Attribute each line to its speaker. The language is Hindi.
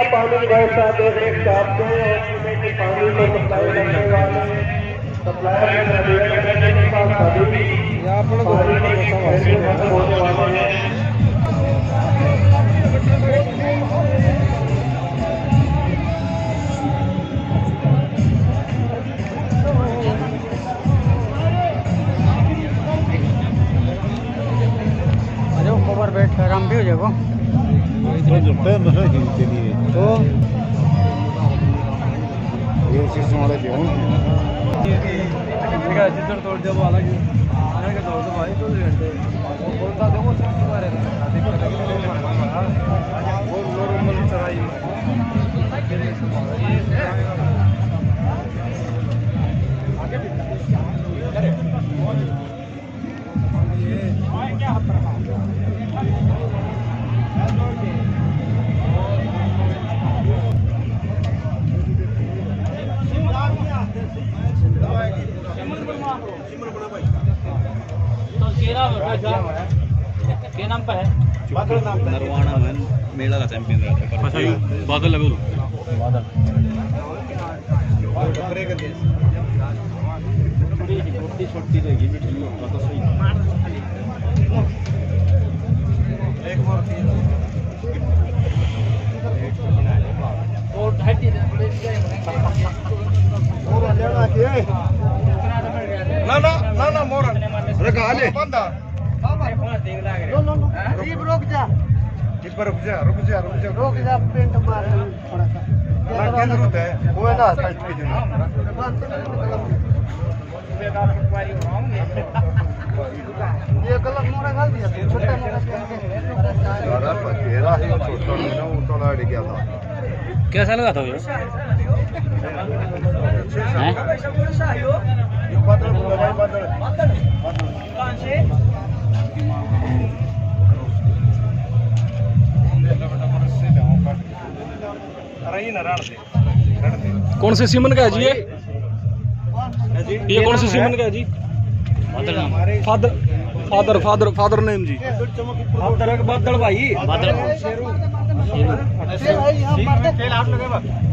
Speaker 1: पानी की व्यवस्था देख रेख आपको पानी को सप्लाई करने वाले सप्लायर के पास सभी होने वाले हैं।
Speaker 2: ऊपर बैठ कर आराम भी हो जाएगा तो ये सिस्टम वाले क्यों जिधर तोड़ दिया वो अलग है तोड़ दो भाई 2 घंटे बोलता दो वो सब बारे वो नॉर्मल चराई
Speaker 3: क्या नाम पे है? नरवाना मैन मेला का चैंपियन रहता है। बादल लगे बादल छोटी रहेगी तो सही ना मोर बंदा रुक जा पेंट मार थोड़ा सा क्या जरूरत है वो है ना साइड पे ये गलत मोरा डाल दिया छोटा मोरा क्या था कैसा लगा था ये
Speaker 4: कौन से सीमन का है जी ये कौन से सीमन का है जी? फादर नेम जी
Speaker 3: बादल भाई बादल